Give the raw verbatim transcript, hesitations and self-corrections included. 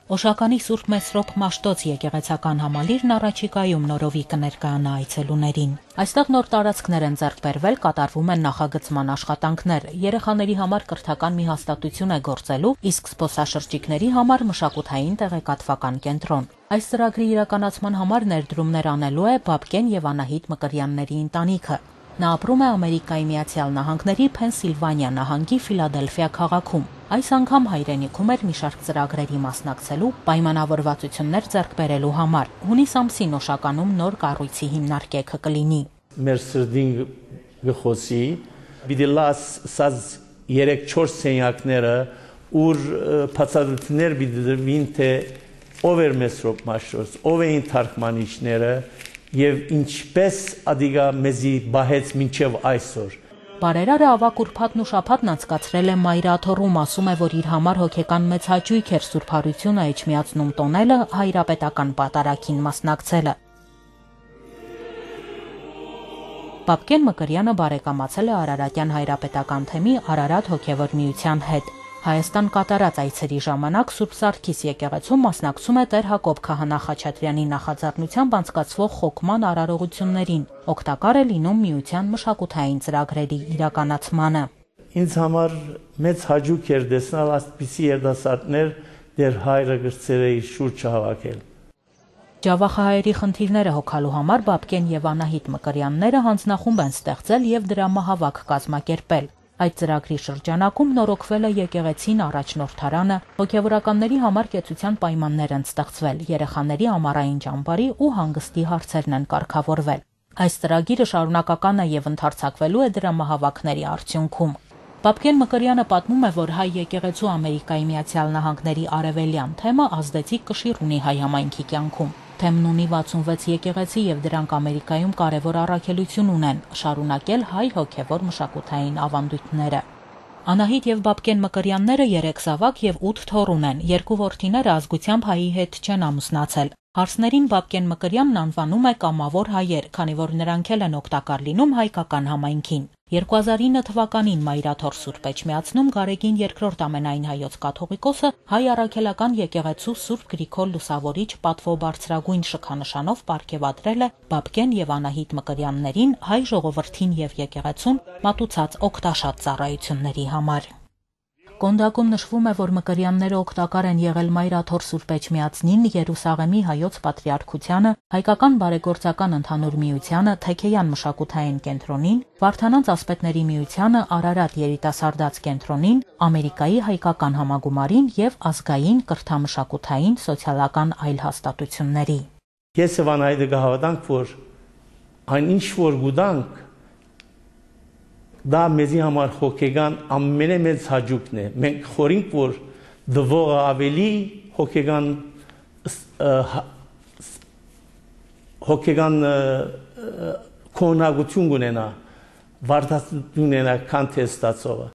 Օշականի Սուրբ Մեսրոպ Մաշտոց եկեղեցական համալիրն առաջիկայում նորովի կներկայանա այցելուներին։ Այստեղ նոր տարածքներ են ձեռք բերվել, կատարվում են նախագծման աշխատանքներ, երեխաների համար կրթական մի հաստատություն է գործելու, իսկ զբոսաշրջիկների համար մշակութային տեղեկատվական կենտրոն։ Այս ծրագրի իրականացման համար ներդրումներ անելու է Բաբկեն եւ Անահիտ Մկրյանների ընտանիքը։ Նա ապրում է Ամերիկայի Միացյալ Նահանգների Փենսիլվանիա նահանգի Ֆիլադելֆիա քաղաքում։ Այս անգամ հայրենիքում էր մի շարք ծրագրերի մասնակցելու, պայմանավորվածություններ ձեռք բերելու համար։ Հունիս ամսին Օշականում նոր կառույցի հիմնարկեքը կլինի։ Մեր սրդին գխոսի բիդելաս սազ երեք-չորս սենյակները ուր բացատրություններ բիդրվին թե ով էր Մեսրոպ Մաշտոց, ով էին թարգմանիչները եւ ինչպես ադիգա մեզի բահեց մինչեւ այսօր։ Բարերարը ավակ ուրբաթն ու շաբաթն անցկացրել է Մայրաթոռում, ասում է, որ իր համար հոգեկան մեծ հաճույք էր Սուրբ Հարությունը Էջմիածնում տոնելը, հայրապետական պատարագին մասնակցելը։ Բաբկեն Մկրյանը բարեկամացել է Արարատյան հայրապետական թեմի Արարատ հոգևոր միության հետ։ Հայաստան կատարած այցերի ժամանակ Սուրբ Սարգիս եկեղեցում մասնակցում է Տեր Հակոբ Քահանա Խաչատրյանի նախաձեռնությամբ անցկացվող խոքման արարողություններին, օգտակար է լինում միության մշակութային ծրագրերի իրականացմանը։ Ինձ համար մեծ հաճույք էր տեսնել այդպիսի երիտասարդներ դեր հայրը գրծերի շուրջը հավաքել։ Ջավախահայերի խնդիրները հոգալու համար Բաբկեն եւ Անահիտ Մկրյանները հանձնախումբ են ստեղծել եւ դրամահավաք կազմակերպել։ Այդ ծրագրի շրջանակում նորոգվել է եկեղեցին, առաջնորդարանը, հոգևորականների համար կեցության պայմաններ են ստեղծվել, երեխաների ամառային ճամբարի ու հանգստի հարցերն են կարգավորվել։ Այս ծրագիրը շարունակական է եւ ընդարձակվելու է դրամահավաքների արդյունքում։ Բաբկեն Մկրյանը պատմում է, որ հայ եկեղեցու Ամերիկայի Միացյալ Նահանգների արևելյան թեմը ազդեցիկ կշիռ ունի հայ համայնքի կյանքում։ Թեմն ունի վաթսունվեց եկեղեցի եւ դրանք Ամերիկայում կարևոր առաքելություն ունեն՝ շարունակել հայ հոգևոր մշակութային ավանդույթները։ Անահիտ եւ Բաբկեն Մկրյանները երեք զավակ եւ ութ թոռ ունեն, երկու որդիները ազգությամբ հայի հետ չեն ամուսնացել։ Հարցներին Բաբկեն Մկրյանն անվանում է կամավոր հայեր, քանի որ նրանք էլ են օգտակար լինում հայկական համայնքին։ երկու հազար ինը թվականին Մայրաթոռ Սուրբ Էջմիածնում Գարեգին երկրորդ ամենայն հայոց կաթողիկոսը հայ առաքելական եկեղեցու Սուրբ Գրիգոր Լուսավորիչ պատվո բարձրագույն շքանշանով պարգևատրել է Բաբկեն եւ Անահիտ Մկրյաններին հայ ժողովրդին եւ եկեղեցուն մատուցած օգտաշատ ծառայությունների համար։ Կոնդակում նշվում է, որ Մկրյանները օգտակար են եղել Մայրաթոռ Սուրբ Էջմիածնին, Երուսաղեմի հայոց պատրիարքությանը, հայկական բարեգործական ընդհանուր միությանը, Թեքեյան մշակութային կենտրոնին, Վարդանանց ասպետների միությանը, Արարատ երիտասարդաց կենտրոնին, Ամերիկայի հայկական համագումարին եւ ազգային կրթամշակութային սոցիալական այլ հաստատությունների։ Ես եւ Անահիտը կհավատանք, որ այն ինչ որ գուտանք դա մեզի համար հոգեգան ամենամեծ հաճույքն է։ Մենք խորինք, որ դվողը ավելի հոգեգան հոգեգան կոնագություն ունենա, վարդացություն ունենա, քան թե ստացողը։